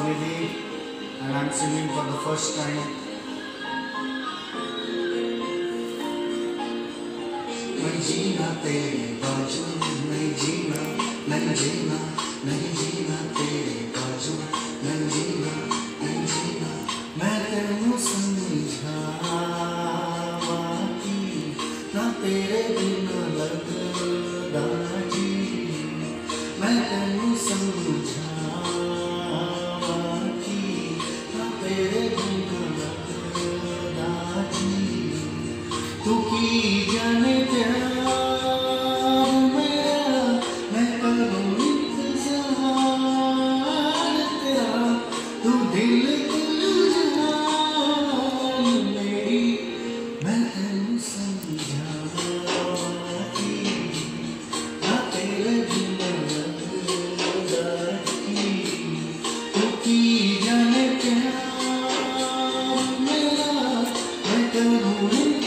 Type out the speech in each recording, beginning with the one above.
Nidhi and I'm singing for the first time. मैं जीना तेरे बाजू, नहीं जीना, नहीं जीना, नहीं जीना तेरे बाजू, नहीं जीना, नहीं जीना। मैं तेनू समझावा कि ना तेरे बिना लगदा जी। मैं तेनू समझावा कि ना तेरे बिना लगदा जी। तू की जाने प्यार मेरा, मैं करूँ इंतजार तेरा। तू दिल दिल जान मेरी, मैं तेनू समझाती ना तेरे बिना लगदा जी। तू की जाने प्यार मेरा, मैं करूँ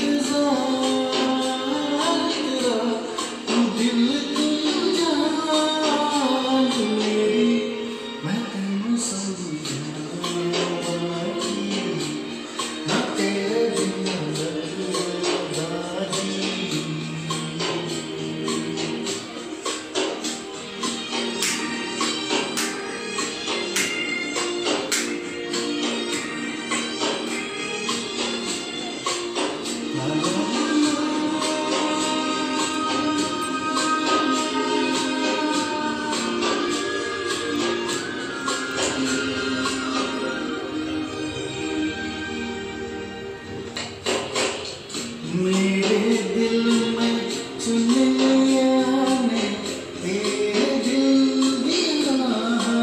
मेरे दिल में चुन लिया मैं तेरे दिल दीवाना।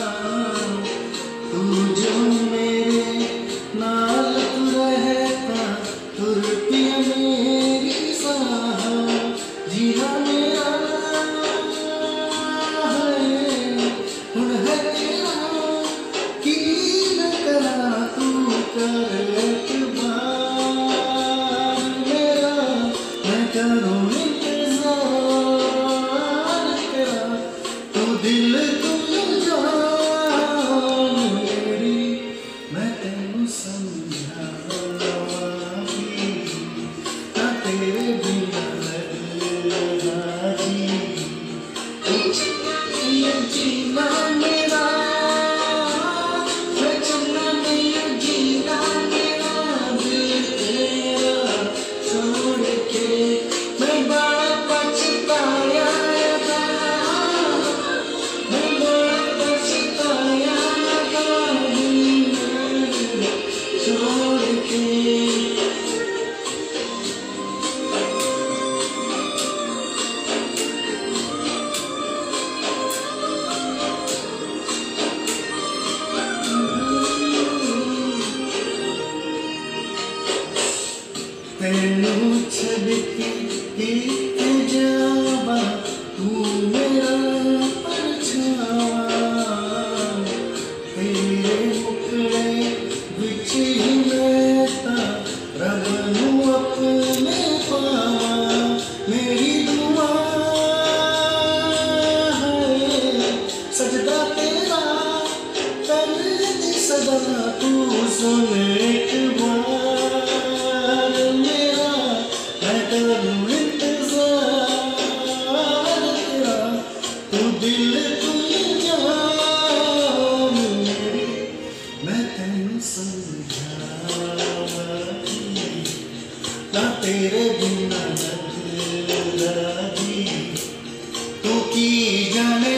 तू जो मेरे नाल तू रहता, तुरती मेरी साह। जीना मेरा है हुण है तेरा, की न करा तू कर करूँ इंतजार तेरा। तू दिल तू जान मेरी, मैं तेनू समझाती ना तेरे बिना लगदा जी। ये जीना मेरा, मैं चलना नहीं जीना मेरा। दिल तेरा छोड़ के तेनू छड़ के किते जावा, तू मेरा परछावा। तेरे मुखड़े विच ही मैं तां रब नू अपने पावा। मेरी दुआ है सजदा तेरा कर दे सदा। तू सुन एक बार मेरा, मैं करूँ इंतजार तेरा। तू दिल तू जान मेरी, मैं तेनू समझाती ना तेरे बिना लगदा जी। तू की जाने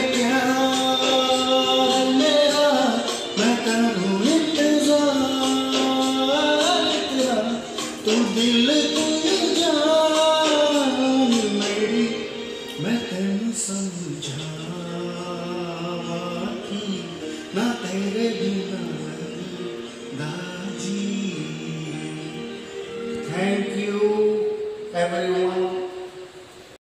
प्यार मेरा, मैं करूँ इंतजार तेरा। तू दिल तू जान मेरी, मैं तेनू समझाती ना तेरे बिना लगदा जी। Thank you everyone.